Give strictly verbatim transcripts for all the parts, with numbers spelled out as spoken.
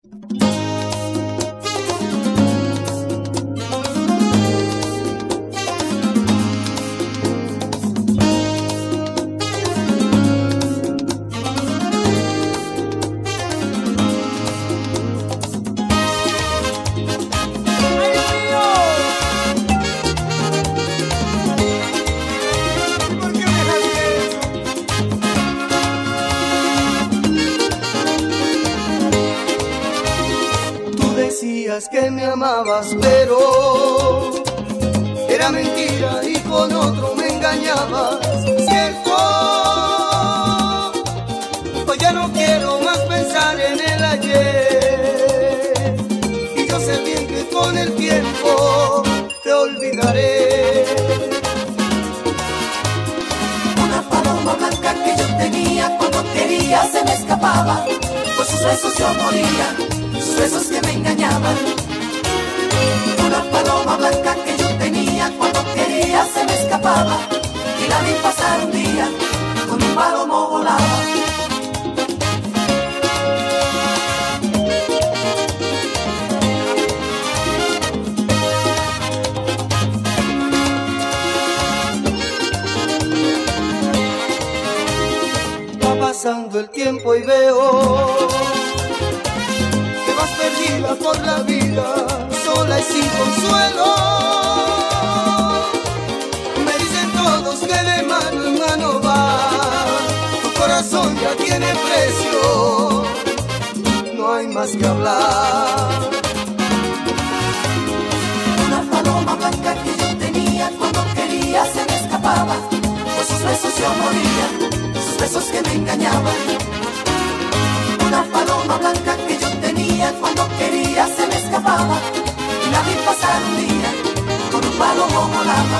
Decías que me amabas, pero era mentira y con otro me engañabas, ¿cierto? Pues ya no quiero más pensar en el ayer, y yo sé bien que con el tiempo te olvidaré. Una paloma blanca que yo tenía, cuando quería se me escapaba, por sus besos yo moría, sus besos que me engañaban. Una paloma blanca que yo tenía, cuando quería se me escapaba, y la vi pasar un día, con un palomo volaba. Va pasando el tiempo y veo que vas perdida por la vida, sola y sin consuelo. Me dicen todos que de mano en mano va, tu corazón ya tiene precio, no hay más que hablar. Una paloma blanca que yo tenía, cuando quería se me escapaba, por sus besos yo moría, sus besos que me engañaban. Una paloma blanca que yo tenía, cuando quería se me escapaba, y la vi pasar un día, con un palomo volaba.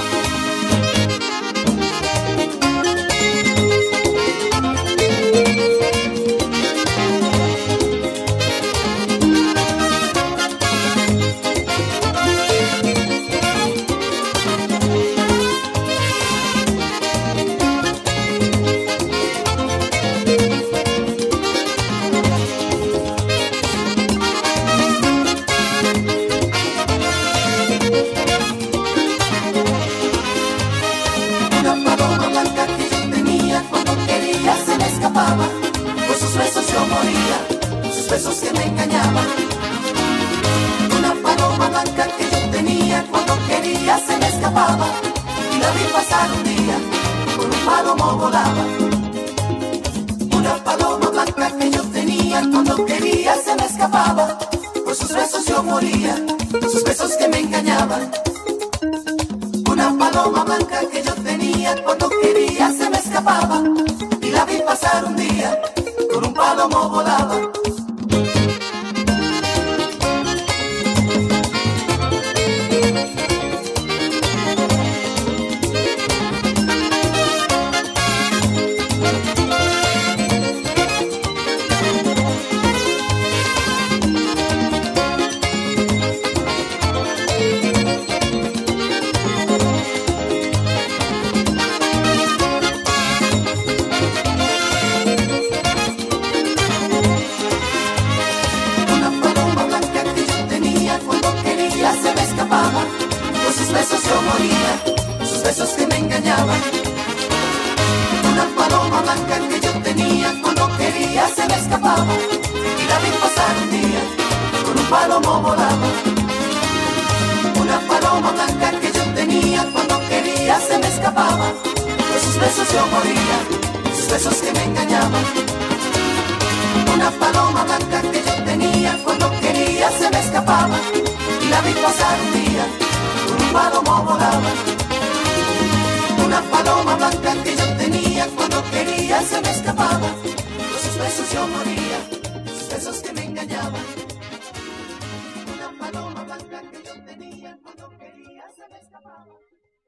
Por sus besos yo moría, sus besos que me engañaban. Una paloma blanca que yo tenía, cuando quería se me escapaba, y la vi pasar un día, con un palomo volaba. Una paloma blanca que yo tenía, cuando quería se me escapaba, por sus besos yo moría, sus besos que me engañaban. Una paloma blanca que yo tenía, cuando quería se me escapaba, y la vi pasar un día, con un palomo volaba. Por sus besos yo moría, sus besos que me engañaban. Una paloma blanca que yo tenía, cuando quería se me escapaba, y la vi pasar un día, con un palomo volaba. Una paloma blanca que yo tenía, cuando quería se me escapaba, por sus besos yo moría, sus besos que me engañaban. Una paloma blanca que yo tenía, cuando quería se me escapaba, y la vi pasar un día, con un palomo volaba. Una paloma blanca que yo tenía, cuando quería se me escapaba, por sus besos yo moría, sus besos que me engañaban. Una paloma blanca que yo tenía, cuando quería se me escapaba.